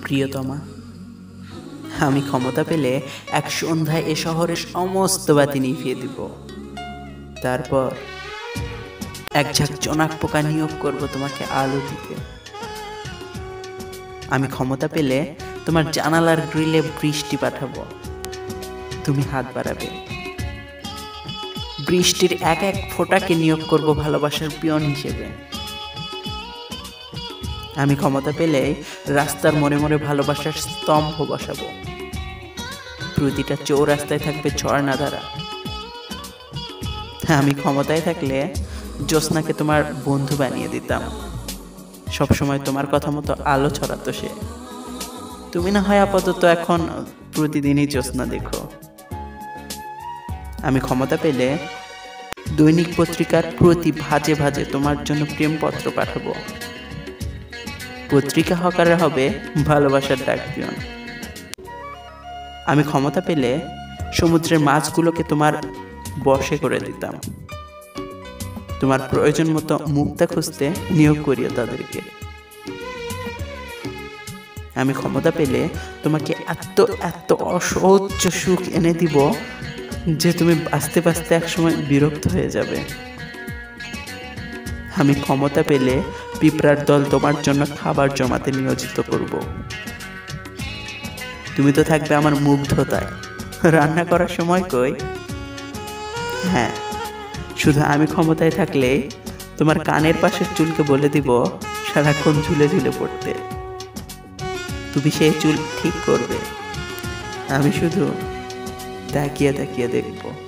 প্রিয়তমা, আমি ক্ষমতা পেলে এক সন্ধ্যায় এ শহরের সমস্ত বাতি নিভিয়ে দিব। তারপর এক ঝাঁক জোনাক পোকা নিয়োগ করব তোমাকে আলো দিতে। আমি ক্ষমতা পেলে তোমার জানালার গ্রিলে বৃষ্টি পাঠাবো, তুমি হাত বাড়াবে। বৃষ্টির এক এক ফোঁটাকে নিয়োগ করব ভালোবাসার পিয়ন হিসেবে। আমি ক্ষমতা পেলে রাস্তার মোড়ে মোড়ে ভালোবাসার স্তম্ভ বসাবো, প্রতিটা চৌরাস্তায় থাকবে ঝর্ণাধারা। আমি ক্ষমতায় থাকলে জ্যোৎস্নাকে তোমার বন্ধু বানিয়ে দিতাম, সবসময় তোমার কথা মতো আলো ছড়াতো সে। তুমি না হয় আপাতত এখন প্রতিদিনই জ্যোৎস্না দেখো। আমি ক্ষমতা পেলে দৈনিক পত্রিকার প্রতি ভাজে ভাজে তোমার জন্য প্রেমপত্র পাঠাবো, পত্রিকা হকারে হবে ভালোবাসার ডাক পিয়ন। আমি ক্ষমতা পেলে সমুদ্রের মাছগুলোকে তোমার বশে করে দিতাম, তোমার প্রয়োজন মতো মুক্তা খুঁজতে নিয়োগ করিও তাদেরকে। আমি ক্ষমতা পেলে তোমাকে এত এত অসহ্য সুখ এনে দিব যে তুমি বাঁচতে বাঁচতে একসময় বিরক্ত হয়ে যাবে। আমি ক্ষমতা পেলে পিঁপড়ার দল তোমার জন্য খাবার জমাতে নিয়োজিত করব। তুমি তো থাকবে আমার মুগ্ধতায়, রান্না করার সময় কই। হ্যাঁ, শুধু আমি ক্ষমতায় থাকলে তোমার কানের পাশের চুলকে বলে দিব সারাক্ষণ ঝুলে ঝুলে পড়তে। তুমি সেই চুল ঠিক করবে, আমি শুধু তাকিয়ে তাকিয়ে দেখবো।